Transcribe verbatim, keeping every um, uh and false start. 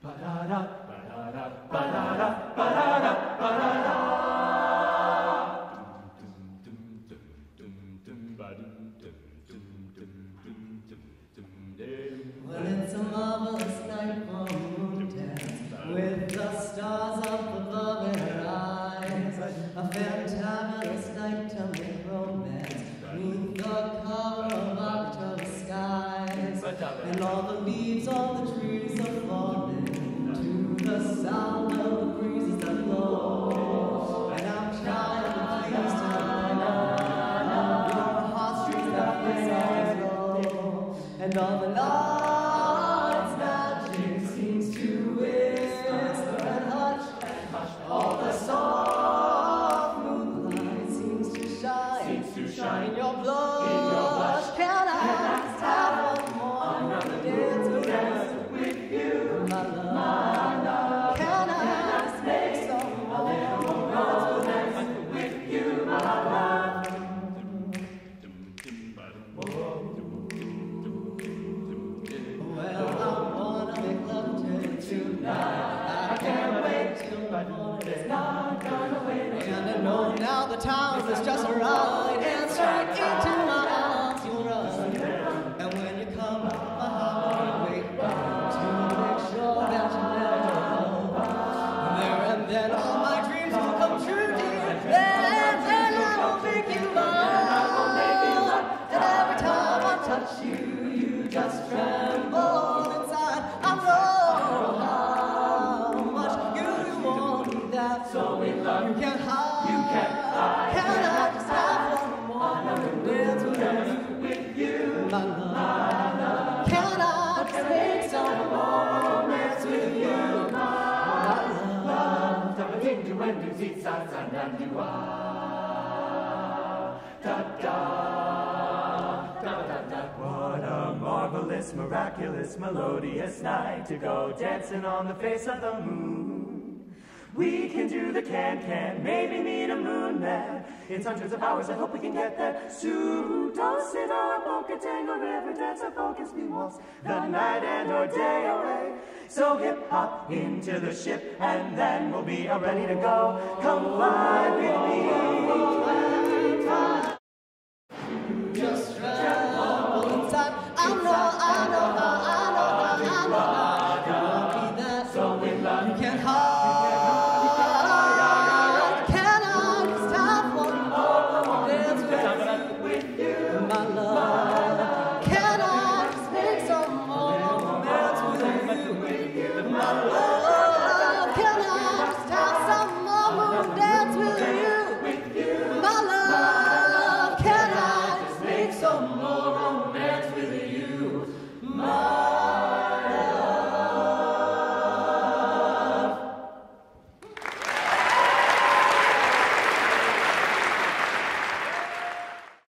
Well, it's a marvelous night for Moondance, with the stars up above in her eyes. A fantabulous night to make romance, beneath the cover of October skies. And all the leaves on the trees are falling to the sound of the breezes that blow. And I'm trying to please tonight, your heartstrings that please go. And all the night's magic seems to whisper and hush, all the soft moonlight seems to shine, seems to shine in your blush. Can I just have one more dance with you, with you, my love? Can I just make some more dance with you, my love? Well, I wanna make love to you tonight. I can't wait till the morning. It's not gonna wait. And I know now the time is just right, and straight into my arms you'll run. And when you come, my heart will wait to make sure that you never go. There and then all my dreams will come true, dear. And then I will make you mine. And every time I touch you, you just tremble inside. I know how much you want me that, so in love you can't hide. You can't hide. Can I just have one more dance with you, my love? Can I just make some more dance with you, my love? Da da da da da. What a marvelous, miraculous, melodious night to go dancing on the face of the moon. We can do the can-can, maybe meet a moon man. It's hundreds of hours, I hope we can get there soon. Don't sit or polka tango, river dance or polka speed waltz, the night and or day away. So hip hop into the ship, and then we'll be all ready to go. Come fly with me.